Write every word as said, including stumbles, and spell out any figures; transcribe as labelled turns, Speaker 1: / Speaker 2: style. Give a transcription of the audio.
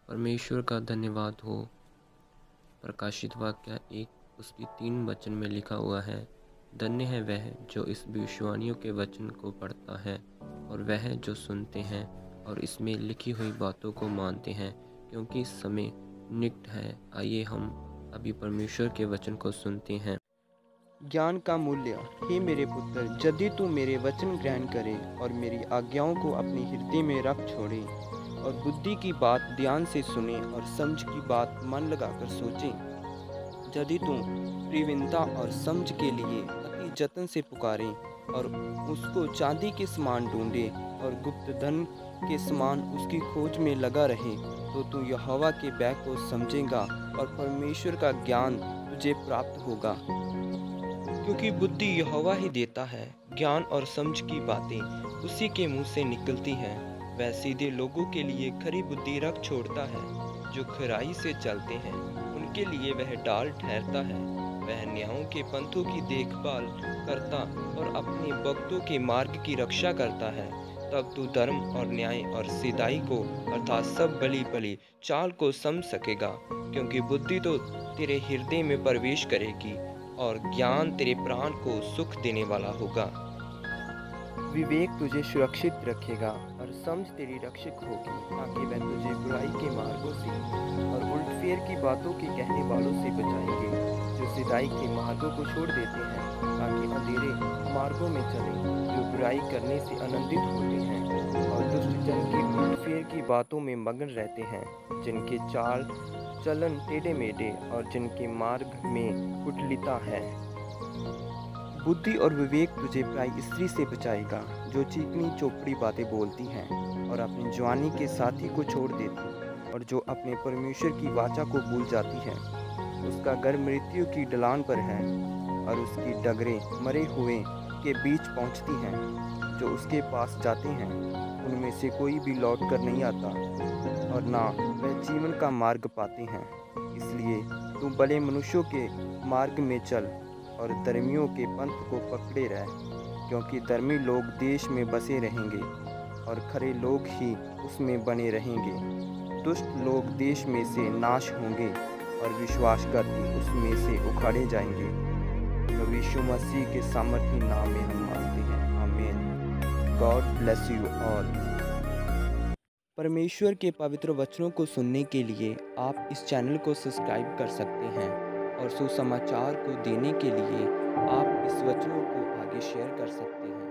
Speaker 1: परमेश्वर का धन्यवाद हो। प्रकाशित वाक्य एक उसकी तीन वचन में लिखा हुआ है, धन्य है वह जो इस भविष्यवाणियों के वचन को पढ़ता है और वह जो सुनते हैं और इसमें लिखी हुई बातों को मानते हैं, क्योंकि समय निकट है। आइए हम अभी परमेश्वर के वचन को सुनते हैं।
Speaker 2: ज्ञान का मूल्य। हे मेरे पुत्र, यदि तू मेरे वचन ग्रहण करे और मेरी आज्ञाओं को अपने हृदय में रख छोड़े और बुद्धि की बात ध्यान से सुने और समझ की बात मन लगाकर सोचे, यदि तू प्रवीणता और समझ के लिए अति जतन से पुकारे और उसको चांदी के समान ढूंढे और गुप्त धन के समान उसकी खोज में लगा रहे, तो तू यहोवा के बैग को समझेगा और परमेश्वर का ज्ञान तुझे प्राप्त होगा। क्योंकि बुद्धि यहोवा ही देता है, ज्ञान और समझ की बातें उसी के मुंह से निकलती हैं। वह सीधे लोगों के लिए खरी बुद्धि रख छोड़ता है, जो खराई से चलते हैं उनके लिए वह ढाल ठहरता है। वह न्यायों के पंथों की देखभाल करता और अपने भक्तों के मार्ग की रक्षा करता है। तब तू धर्म और न्याय और सीधाई को अर्थात सब भली भली चाल को समझ सकेगा, क्योंकि बुद्धि तो तेरे हृदय में प्रवेश करेगी और ज्ञान तेरे प्राण को सुख देने वाला होगा। विवेक तुझे सुरक्षित रखेगा और समझ तेरी रक्षक होगी, ताकि वह तुझे बुराई के मार्गों से और उल्टफेर की बातों के कहने वालों से बचाएंगे, जो सीधाई के मार्गों को छोड़ देते हैं, ताकि अंधेरे मार्गों में चले, जो बुराई करने से आनंदित होते हैं और दुष्ट जन की उल्टफेर की बातों में मगन रहते हैं, जिनके चाल चलन टेढ़े मेढ़े और जिनके मार्ग में कुटिलता है। बुद्धि और विवेक तुझे प्राय स्त्री से बचाएगा, जो चिकनी चौपड़ी बातें बोलती हैं और अपनी जवानी के साथी को छोड़ देती और जो अपने परमेश्वर की वाचा को भूल जाती है। उसका घर मृत्यु की ढलान पर है और उसकी डगरें मरे हुए के बीच पहुंचती हैं। जो उसके पास जाते हैं उनमें से कोई भी लौट कर नहीं आता और ना वह जीवन का मार्ग पाते हैं। इसलिए तू भले मनुष्यों के मार्ग में चल और धर्मियों के पंथ को पकड़े रह, क्योंकि धर्मी लोग देश में बसे रहेंगे और खरे लोग ही उसमें बने रहेंगे। दुष्ट लोग देश में से नाश होंगे और विश्वासघाती उसमें से उखाड़े जाएंगे। प्रभु यीशु मसीह के सामर्थी नाम में हम मांगते हैं, आमीन। God bless you all. परमेश्वर के पवित्र वचनों को सुनने के लिए आप इस चैनल को सब्सक्राइब कर सकते हैं और सुसमाचार को देने के लिए आप इस वचनों को आगे शेयर कर सकते हैं।